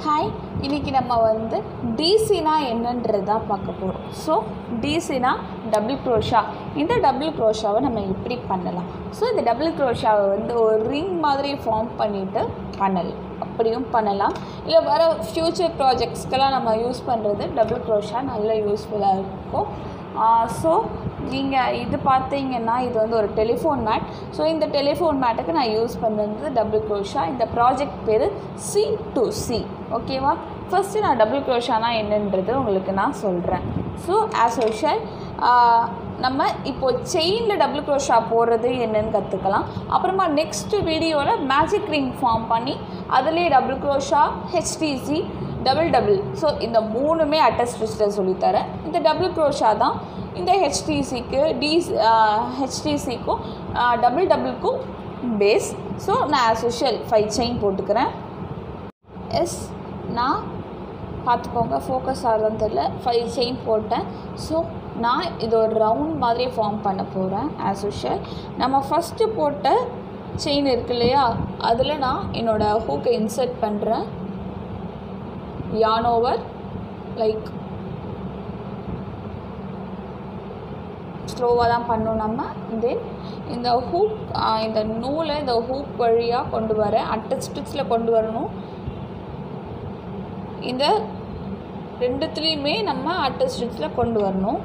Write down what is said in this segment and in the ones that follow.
Hi, இன்றைக்கி நம்ம வந்து டிசினா என்னன்றதா பார்க்க போகிறோம். ஸோ டிசினா டபுள் க்ரோஷா. இந்த டபுள் க்ரோஷாவை நம்ம எப்படி பண்ணலாம்? ஸோ இந்த டபுள் க்ரோஷாவை வந்து ஒரு ரிங் மாதிரி ஃபார்ம் பண்ணிவிட்டு பண்ணலாம். அப்படியும் பண்ணலாம். இல்லை வர ஃப்யூச்சர் ப்ராஜெக்ட்ஸ்க்கெல்லாம் நம்ம யூஸ் பண்ணுறது டபுள் க்ரோஷா நல்ல யூஸ்ஃபுல்லாக இருக்கும். ஸோ நீங்கள் இது பார்த்தீங்கன்னா இது வந்து ஒரு டெலிஃபோன் மேட். ஸோ இந்த டெலிஃபோன் மேட்டுக்கு நான் யூஸ் பண்ணுறது டபுள் க்ரோஷா. இந்த ப்ராஜெக்ட் பேர் C2C. ஓகேவா? ஃபஸ்ட்டு நான் டபுள் க்ரோஷானா என்னன்றது உங்களுக்கு நான் சொல்கிறேன். ஸோ ஆஸ் யூஷுவல் நம்ம இப்போது செயினில் டபுள் க்ரோஷா போடுறது என்னன்னு கற்றுக்கலாம். அப்புறமா நெக்ஸ்ட் வீடியோவில் மேஜிக் ரிங் ஃபார்ம் பண்ணி அதிலே double crochet, HTC, double. So இந்த மூணுமே அட்டை ஸ்டிச்சில் சொல்லித்தரேன். இந்த டபுள் க்ரோஷா தான் இந்த HTCக்கும் டபுள்க்கும் பேஸ். ஸோ நான் ஆஸ் யூஷுவல் 5 செயின் போட்டுக்கிறேன். நான் பார்த்துக்கோங்க, ஃபோக்கஸ் ஆகிறதுன்னு தெரியல. 5 செயின் போட்டேன். ஸோ நான் இது ஒரு ரவுண்ட் மாதிரி ஃபார்ம் பண்ண போகிறேன். ஆஸ் யூஷுவல் நம்ம ஃபஸ்ட்டு போட்ட செயின் இருக்கு இல்லையா, அதில் நான் என்னோடய ஹூக்கை இன்சர்ட் பண்ணுறேன். yarn over லைக் ஸ்லோவாக தான் பண்ணணும் நம்ம. இந்த ஹூக் இந்த நூலை இந்த ஹூக் வழியாக கொண்டு வரேன். அட்டை ஸ்டிச்சில் கொண்டு வரணும். இந்த ரெண்டுத்துலேயுமே நம்ம அட்டை ஸ்டிச்சில் கொண்டு வரணும்.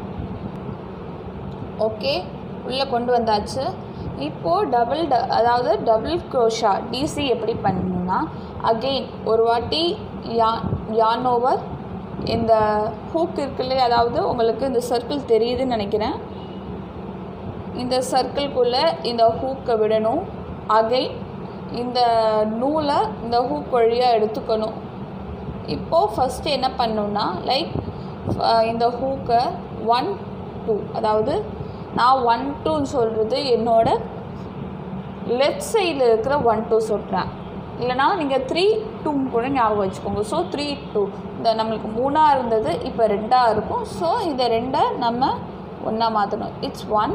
ஓகே, உள்ளே கொண்டு வந்தாச்சு. இப்போது அதாவது டபுள் க்ரோஷா டிசி எப்படி பண்ணணும்னா, அகெயின் ஒரு வாட்டி yarn ஓவர் இந்த ஹூக் இருக்குல்ல, அதாவது உங்களுக்கு இந்த சர்க்கிள் தெரியுதுன்னு நினைக்கிறேன். இந்த சர்க்கிள்குள்ளே இந்த ஹூக்கை விடணும். அகெயின் இந்த நூலை இந்த ஹூக் வழியாக எடுத்துக்கணும். இப்போது ஃபஸ்ட்டு என்ன பண்ணணுன்னா, லைக் இந்த ஹூக்கை 1 2, அதாவது நான் 1 2ன்னு சொல்கிறது என்னோட லெஃப்ட் சைடில் இருக்கிற 1 2 சொல்கிறேன். இல்லைனா நீங்கள் 3 2 கூட ஞாபகம் வச்சுக்கோங்க. ஸோ 3 2 இந்த நம்மளுக்கு 3ஆக இருந்தது, இப்போ 2ஆக இருக்கும். ஸோ இந்த 2 நம்ம 1ஆக மாற்றணும். It's 1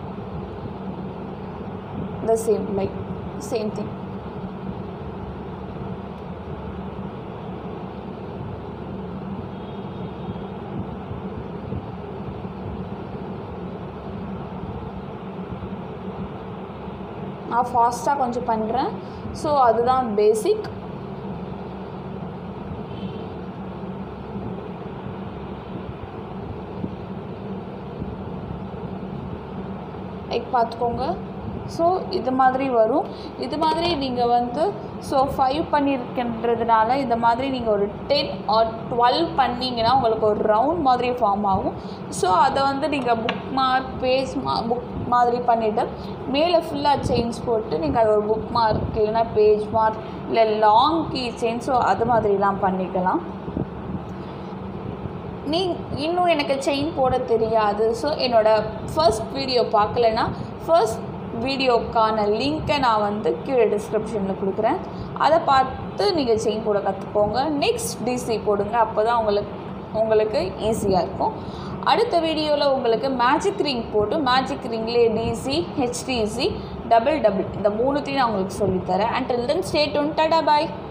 the same, like same thing. நான் ஃபாஸ்ட்டாக கொஞ்சம் பண்ணுறேன். ஸோ அதுதான் பேசிக். லைக் பார்த்துக்கோங்க. ஸோ இது மாதிரி வரும். இது மாதிரி நீங்கள் வந்து 5 பண்ணியிருக்கின்றதுனால இந்த மாதிரி நீங்கள் ஒரு 10 or 12 பண்ணிங்கன்னா உங்களுக்கு ஒரு ரவுண்ட் மாதிரி ஃபார்ம் ஆகும். ஸோ அதை வந்து நீங்கள் புக் மாதிரி பண்ணிவிட்டு மேலே ஃபுல்லாக செயின்ஸ் போட்டு நீங்கள் அது ஒரு புக் மார்க் இல்லைன்னா பேஜ் மார்க் இல்லை லாங் கீ செயின், ஸோ அது மாதிரிலாம் பண்ணிக்கலாம். இன்னும் எனக்கு செயின் போட தெரியாது. ஸோ என்னோடய ஃபர்ஸ்ட் வீடியோ பார்க்கலன்னா ஃபர்ஸ்ட் வீடியோக்கான லிங்க்கை நான் வந்து கீழே டிஸ்கிரிப்ஷனில் கொடுக்குறேன். அதை பார்த்து நீங்கள் செயின் போட கற்றுக்கோங்க. நெக்ஸ்ட் டிசி போடுங்க, அப்போ தான் உங்களுக்கு ஈஸியாக இருக்கும். அடுத்த வீடியோவில் உங்களுக்கு மேஜிக் ரிங் போட்டு மேஜிக் ரிங்லேயே டிசி, HTC, டபுள் இந்த மூணுத்தையும் நான் உங்களுக்கு சொல்லித்தரேன். Until then, stay tuned. Tada, bye.